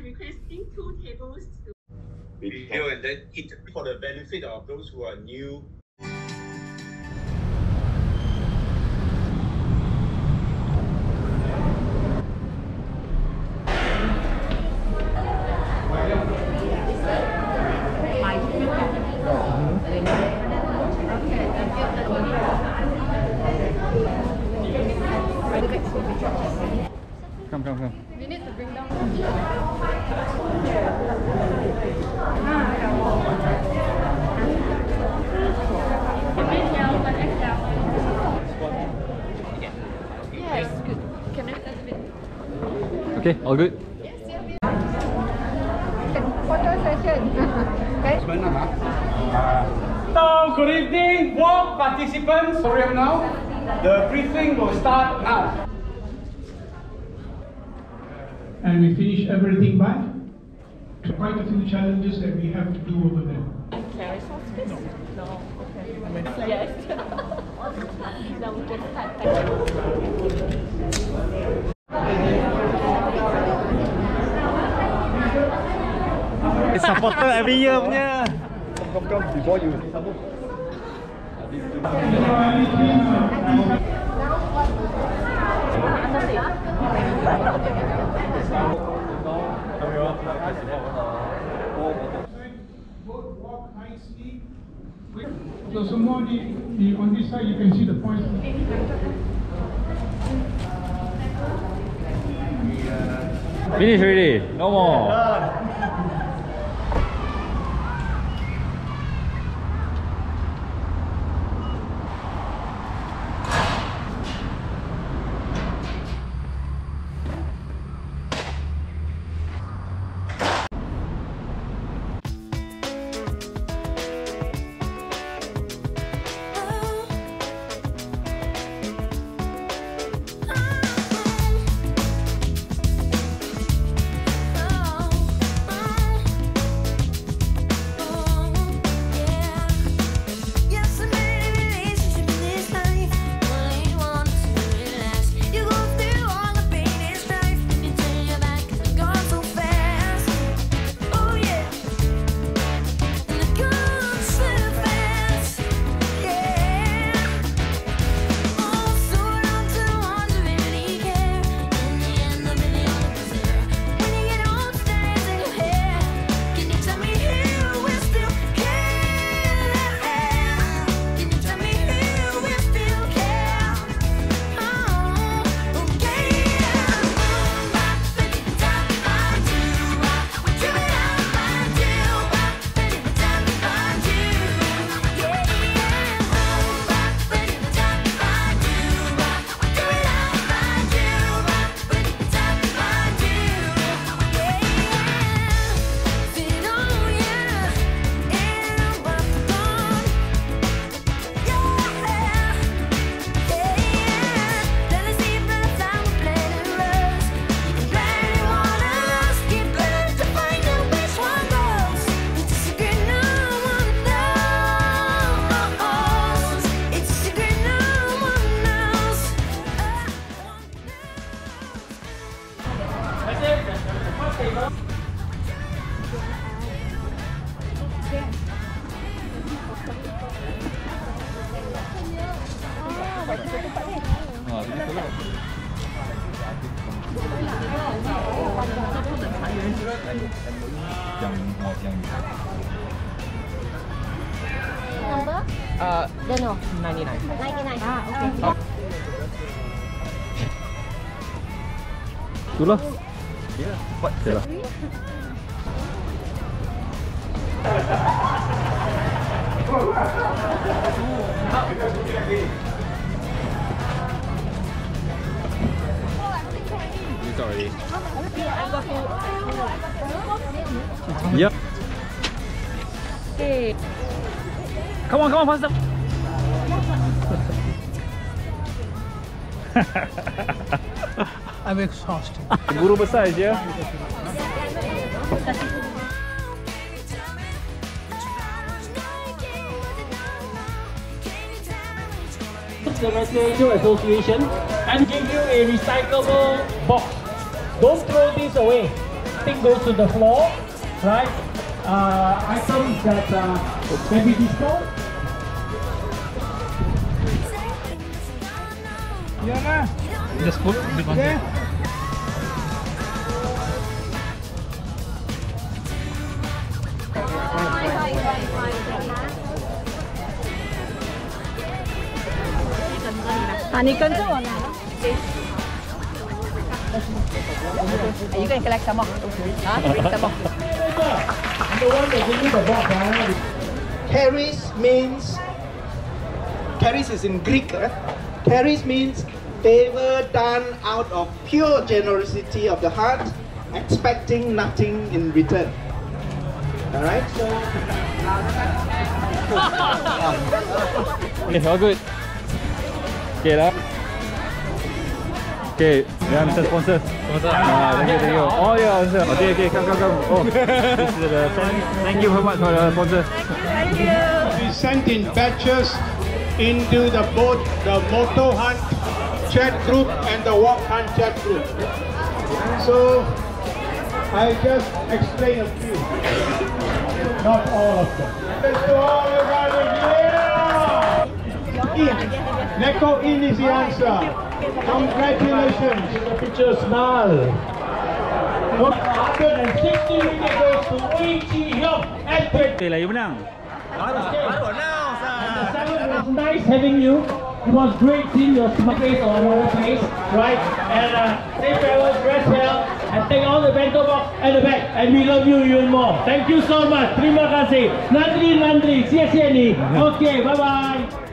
requesting 2 tables to video and then eat for the benefit of those who are new. Come. You need to bring down. Yes, good. Can I have a bit? Okay, all good. Yes, photo session. Okay. So, good evening, walk participants. Sorry now. The briefing will start now. And we finish everything by quite a few challenges that we have to do over there. carry sauce? No. Okay. Yes. Now we can start. Supporter every year punya. Come before you. Walk nicely. So some more on this side you can see the point. Finish already. No more. Number? Don't know. 99. 99. Okay. Itulah. Ya, buat jelah. Sorry. Yep. Okay. Come on, faster. I'm exhausted. Guru besar je. The Residential Association and give you a recyclable box. Don't throw this away. nothing goes to the floor, right? Items that can be disposed. Yeah, Just put the yeah. You can collect some more. Huh? Bring some more. The one that give me the box, Charis means, charis is in Greek. Charis means favor done out of pure generosity of the heart, expecting nothing in return. Alright, so Okay, all good. Okay lah. Okay, yang Mr. Sponsor. Thank you. Oh yeah, sponsor. Okay, come. Oh, this is the thank you very much for the sponsor. Thank you. We sent in batches into the both the Moto Hunt chat group and the Walk Hunt chat group. So I just explain a few, not all of them. Let's go everybody, yeah! Neko In is the answer. Congratulations. picture smile. 160 ringgit goes to Wee Chi Hiong and Okay lah, you menang. It was nice having you. It was great seeing your smart face on our face, right? And safe travels, rest well, and take all the bento box and the bag. And we love you even more. Thank you so much. Terima kasih. Nandri, 谢谢你. Okay, bye bye.